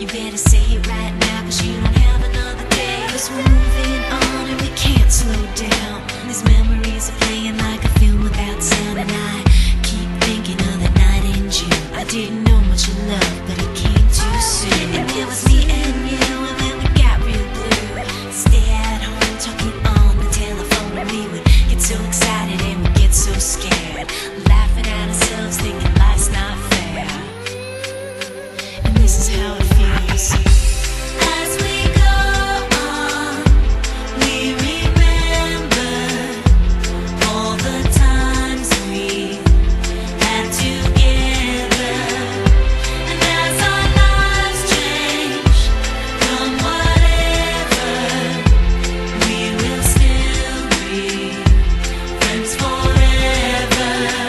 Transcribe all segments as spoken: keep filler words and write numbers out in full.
You better say it right now, cause you don't have another day. Cause we're moving on and we can't slow down. These memories are playing like a film without sound. And I keep thinking of that night in June. I didn't know much of love, but it came too soon. And it was me and you, and then we got real blue. Stay at home talking on the telephone, and we would get so excited and we'd get so scared, laughing at ourselves, thinking life's not fair. And this is how it feels. As we go on, we remember all the times we had together. And as our lives change from whatever, we will still be friends forever.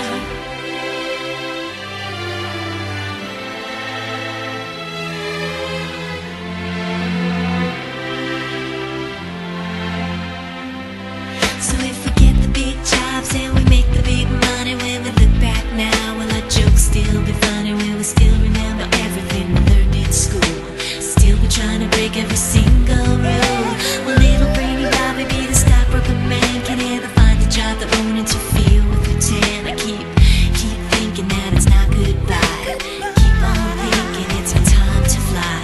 So if we get the big jobs and we make the big money, when we look back now, will our jokes still be funny? Will we still remember everything we learned in school? Still be trying to break every single rule? Will little brainy Bobby be the stockbroken man? Can he ever find a job that won't interfere with routine? I keep, keep thinking that it's not goodbye. Keep on thinking it's our time to fly.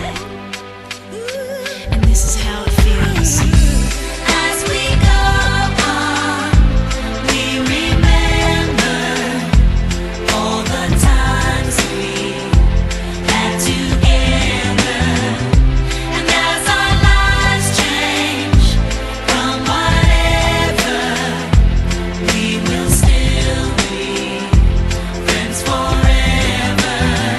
And this is how it feels. As we go on, we remember all the times we had together. And as our lives change from whatever, we will still be friends forever.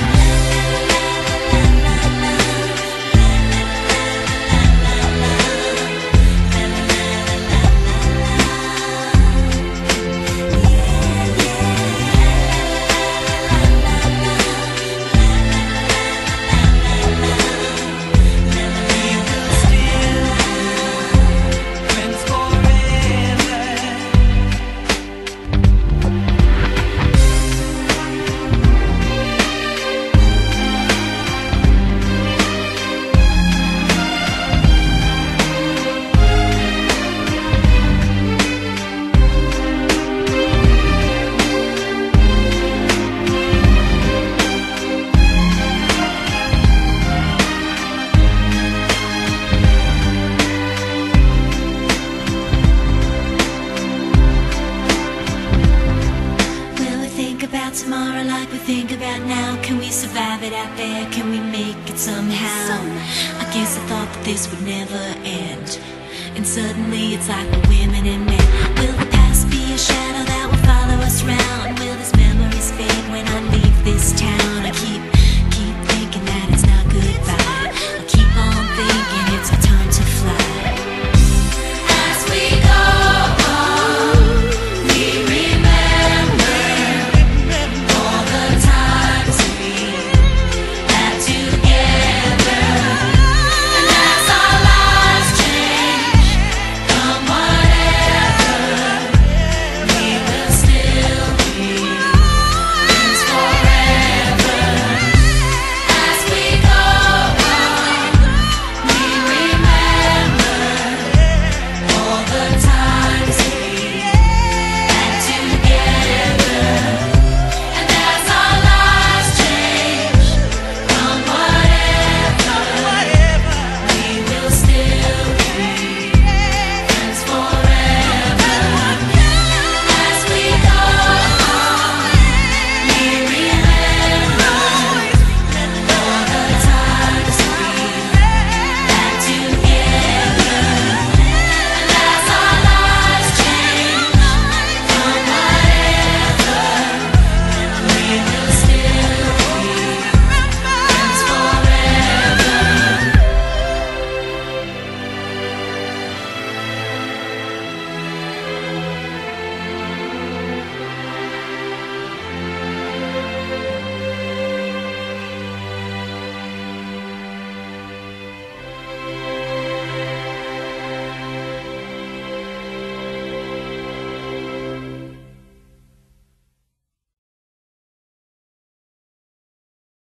Will we think about tomorrow like we think about now? Can we survive it out there? Can we make it somehow? I guess I thought that this would never end, and suddenly it's like we're women and men. Will the past be a shadow that will follow us round? Will these memories fade when I leave this town?